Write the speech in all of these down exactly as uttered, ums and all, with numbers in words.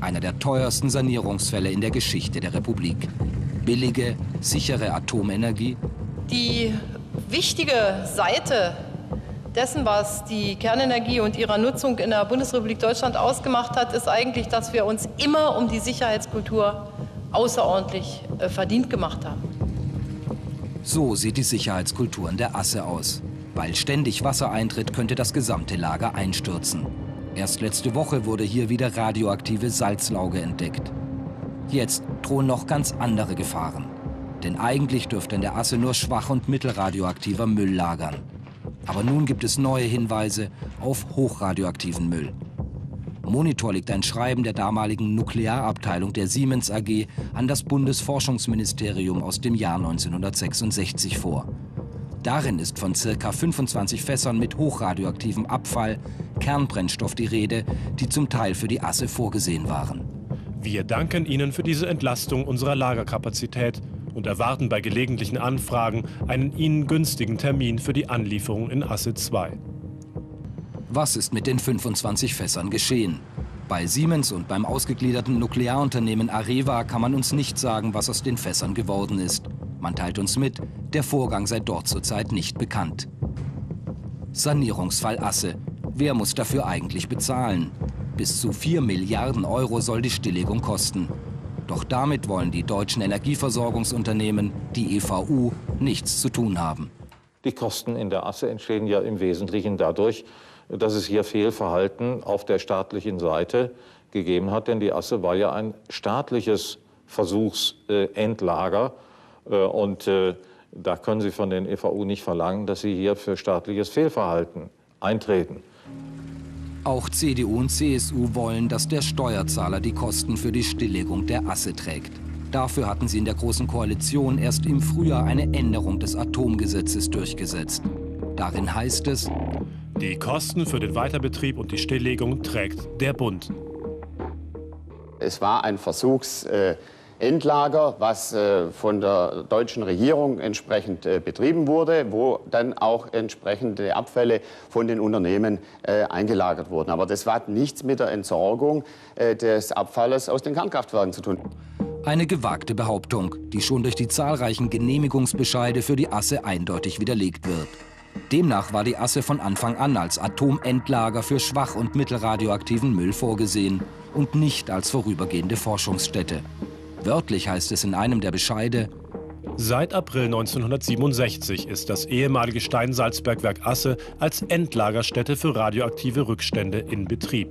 einer der teuersten Sanierungsfälle in der Geschichte der Republik. Billige, sichere Atomenergie. Die wichtige Seite dessen, was die Kernenergie und ihrer Nutzung in der Bundesrepublik Deutschland ausgemacht hat, ist eigentlich, dass wir uns immer um die Sicherheitskultur außerordentlich äh, verdient gemacht haben. So sieht die Sicherheitskultur in der Asse aus. Weil ständig Wasser eintritt, könnte das gesamte Lager einstürzen. Erst letzte Woche wurde hier wieder radioaktive Salzlauge entdeckt. Jetzt drohen noch ganz andere Gefahren. Denn eigentlich dürfte in der Asse nur schwach- und mittelradioaktiver Müll lagern. Aber nun gibt es neue Hinweise auf hochradioaktiven Müll. Monitor legt ein Schreiben der damaligen Nuklearabteilung der Siemens A G an das Bundesforschungsministerium aus dem Jahr neunzehnhundertsechsundsechzig vor. Darin ist von ca. fünfundzwanzig Fässern mit hochradioaktivem Abfall, Kernbrennstoff die Rede, die zum Teil für die Asse vorgesehen waren. Wir danken Ihnen für diese Entlastung unserer Lagerkapazität und erwarten bei gelegentlichen Anfragen einen Ihnen günstigen Termin für die Anlieferung in Asse zwei. Was ist mit den fünfundzwanzig Fässern geschehen? Bei Siemens und beim ausgegliederten Nuklearunternehmen Areva kann man uns nicht sagen, was aus den Fässern geworden ist. Man teilt uns mit, der Vorgang sei dort zurzeit nicht bekannt. Sanierungsfall Asse. Wer muss dafür eigentlich bezahlen? Bis zu vier Milliarden Euro soll die Stilllegung kosten. Doch damit wollen die deutschen Energieversorgungsunternehmen, die E V U, nichts zu tun haben. Die Kosten in der Asse entstehen ja im Wesentlichen dadurch, dass es hier Fehlverhalten auf der staatlichen Seite gegeben hat. Denn die Asse war ja ein staatliches Versuchsendlager. Und da können Sie von den E V U nicht verlangen, dass sie hier für staatliches Fehlverhalten eintreten. Auch C D U und C S U wollen, dass der Steuerzahler die Kosten für die Stilllegung der Asse trägt. Dafür hatten sie in der Großen Koalition erst im Frühjahr eine Änderung des Atomgesetzes durchgesetzt. Darin heißt es: Die Kosten für den Weiterbetrieb und die Stilllegung trägt der Bund. Es war ein Versuchsendlager, was von der deutschen Regierung entsprechend betrieben wurde, wo dann auch entsprechende Abfälle von den Unternehmen eingelagert wurden. Aber das hat nichts mit der Entsorgung des Abfalles aus den Kernkraftwerken zu tun. Eine gewagte Behauptung, die schon durch die zahlreichen Genehmigungsbescheide für die Asse eindeutig widerlegt wird. Demnach war die Asse von Anfang an als Atomendlager für schwach- und mittelradioaktiven Müll vorgesehen und nicht als vorübergehende Forschungsstätte. Wörtlich heißt es in einem der Bescheide: Seit April neunzehnhundertsiebenundsechzig ist das ehemalige Steinsalzbergwerk Asse als Endlagerstätte für radioaktive Rückstände in Betrieb.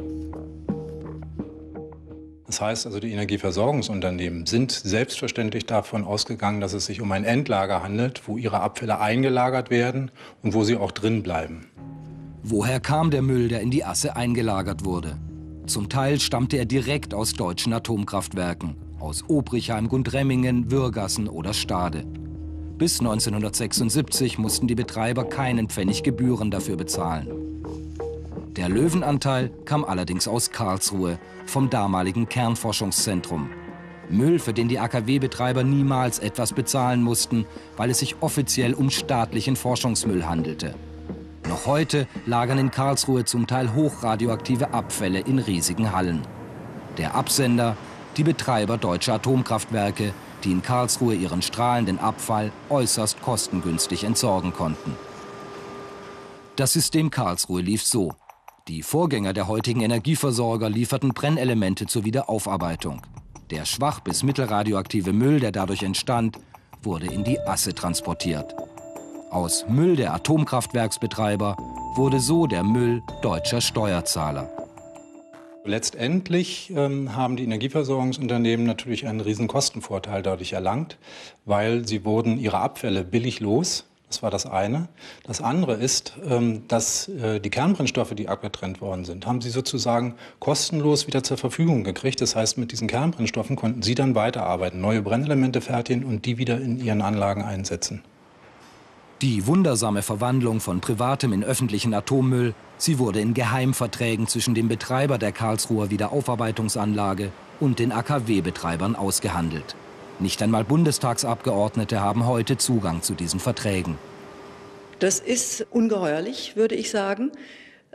Das heißt also, die Energieversorgungsunternehmen sind selbstverständlich davon ausgegangen, dass es sich um ein Endlager handelt, wo ihre Abfälle eingelagert werden und wo sie auch drin bleiben. Woher kam der Müll, der in die Asse eingelagert wurde? Zum Teil stammte er direkt aus deutschen Atomkraftwerken, aus Obrichheim, Gundremmingen, Würgassen oder Stade. Bis neunzehnhundertsechsundsiebzig mussten die Betreiber keinen Pfennig Gebühren dafür bezahlen. Der Löwenanteil kam allerdings aus Karlsruhe, vom damaligen Kernforschungszentrum. Müll, für den die A K W-Betreiber niemals etwas bezahlen mussten, weil es sich offiziell um staatlichen Forschungsmüll handelte. Noch heute lagern in Karlsruhe zum Teil hochradioaktive Abfälle in riesigen Hallen. Der Absender, die Betreiber deutscher Atomkraftwerke, die in Karlsruhe ihren strahlenden Abfall äußerst kostengünstig entsorgen konnten. Das System Karlsruhe lief so: Die Vorgänger der heutigen Energieversorger lieferten Brennelemente zur Wiederaufarbeitung. Der schwach- bis mittelradioaktive Müll, der dadurch entstand, wurde in die Asse transportiert. Aus Müll der Atomkraftwerksbetreiber wurde so der Müll deutscher Steuerzahler. Letztendlich ähm, haben die Energieversorgungsunternehmen natürlich einen riesen Kostenvorteil dadurch erlangt, weil sie wurden ihre Abfälle billig los. Das war das eine. Das andere ist, ähm, dass äh, die Kernbrennstoffe, die abgetrennt worden sind, haben sie sozusagen kostenlos wieder zur Verfügung gekriegt. Das heißt, mit diesen Kernbrennstoffen konnten sie dann weiterarbeiten, neue Brennelemente fertigen und die wieder in ihren Anlagen einsetzen. Die wundersame Verwandlung von privatem in öffentlichen Atommüll, sie wurde in Geheimverträgen zwischen dem Betreiber der Karlsruher Wiederaufarbeitungsanlage und den A K W-Betreibern ausgehandelt. Nicht einmal Bundestagsabgeordnete haben heute Zugang zu diesen Verträgen. Das ist ungeheuerlich, würde ich sagen.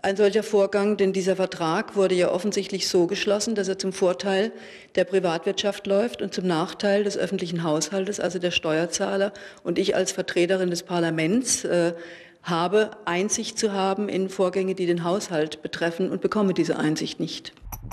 ein solcher Vorgang, denn dieser Vertrag wurde ja offensichtlich so geschlossen, dass er zum Vorteil der Privatwirtschaft läuft und zum Nachteil des öffentlichen Haushaltes, also der Steuerzahler. Und ich als Vertreterin des Parlaments äh, habe Einsicht zu haben in Vorgänge, die den Haushalt betreffen, und bekomme diese Einsicht nicht.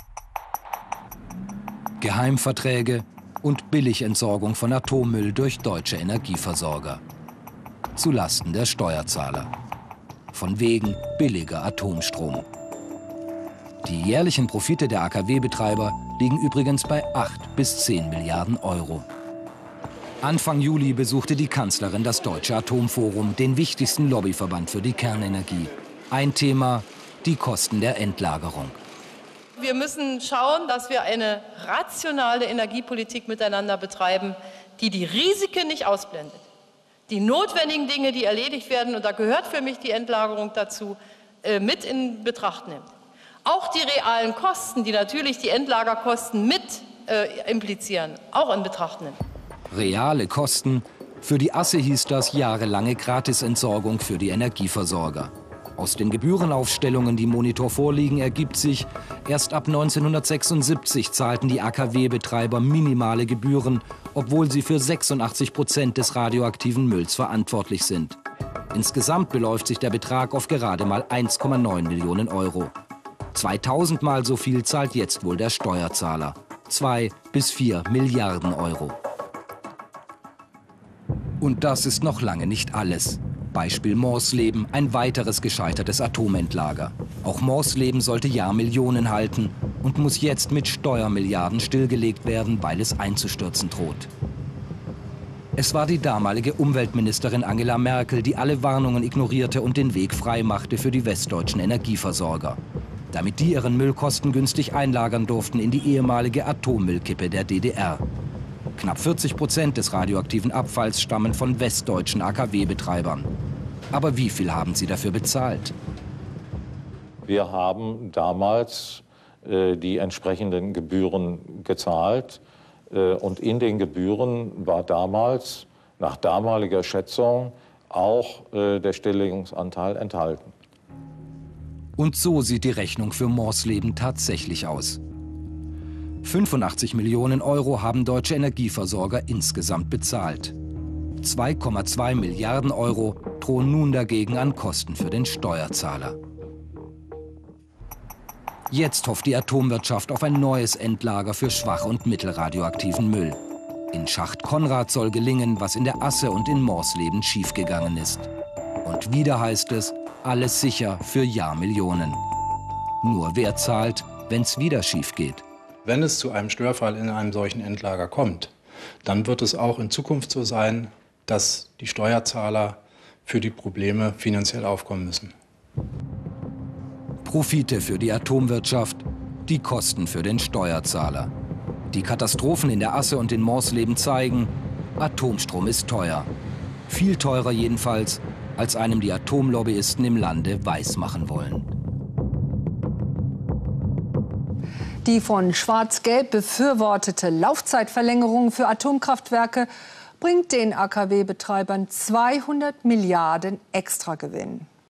Geheimverträge und Billigentsorgung von Atommüll durch deutsche Energieversorger. Zulasten der Steuerzahler. Von wegen billiger Atomstrom. Die jährlichen Profite der A K W-Betreiber liegen übrigens bei acht bis zehn Milliarden Euro. Anfang Juli besuchte die Kanzlerin das Deutsche Atomforum, den wichtigsten Lobbyverband für die Kernenergie. Ein Thema: die Kosten der Endlagerung. Wir müssen schauen, dass wir eine rationale Energiepolitik miteinander betreiben, die die Risiken nicht ausblendet. Die notwendigen Dinge, die erledigt werden, und da gehört für mich die Endlagerung dazu, äh, mit in Betracht nimmt. Auch die realen Kosten, die natürlich die Endlagerkosten mit äh, implizieren, auch in Betracht nimmt. Reale Kosten? Für die Asse hieß das jahrelange Gratisentsorgung für die Energieversorger. Aus den Gebührenaufstellungen, die im Monitor vorliegen, ergibt sich, erst ab neunzehnhundertsechsundsiebzig zahlten die A K W-Betreiber minimale Gebühren, obwohl sie für sechsundachtzig Prozent des radioaktiven Mülls verantwortlich sind. Insgesamt beläuft sich der Betrag auf gerade mal eins Komma neun Millionen Euro. zweitausend Mal so viel zahlt jetzt wohl der Steuerzahler. Zwei bis vier Milliarden Euro. Und das ist noch lange nicht alles. Beispiel Morsleben, ein weiteres gescheitertes Atomentlager. Auch Morsleben sollte Jahrmillionen halten und muss jetzt mit Steuermilliarden stillgelegt werden, weil es einzustürzen droht. Es war die damalige Umweltministerin Angela Merkel, die alle Warnungen ignorierte und den Weg frei machte für die westdeutschen Energieversorger, damit die ihren Müll kostengünstig einlagern durften in die ehemalige Atommüllkippe der D D R. Knapp vierzig Prozent des radioaktiven Abfalls stammen von westdeutschen A K W-Betreibern. Aber wie viel haben sie dafür bezahlt? Wir haben damals äh, die entsprechenden Gebühren gezahlt. Äh, und in den Gebühren war damals, nach damaliger Schätzung, auch äh, der Stilllegungsanteil enthalten. Und so sieht die Rechnung für Morsleben tatsächlich aus. fünfundachtzig Millionen Euro haben deutsche Energieversorger insgesamt bezahlt. zwei Komma zwei Milliarden Euro drohen nun dagegen an Kosten für den Steuerzahler. Jetzt hofft die Atomwirtschaft auf ein neues Endlager für schwach- und mittelradioaktiven Müll. In Schacht Konrad soll gelingen, was in der Asse und in Morsleben schiefgegangen ist. Und wieder heißt es, alles sicher für Jahrmillionen. Nur wer zahlt, wenn's wieder schief geht? Wenn es zu einem Störfall in einem solchen Endlager kommt, dann wird es auch in Zukunft so sein, dass die Steuerzahler für die Probleme finanziell aufkommen müssen. Profite für die Atomwirtschaft, die Kosten für den Steuerzahler. Die Katastrophen in der Asse und in Morsleben zeigen, Atomstrom ist teuer. Viel teurer jedenfalls, als einem die Atomlobbyisten im Lande weismachen wollen. Die von Schwarz-Gelb befürwortete Laufzeitverlängerung für Atomkraftwerke bringt den A K W-Betreibern zweihundert Milliarden Extragewinn.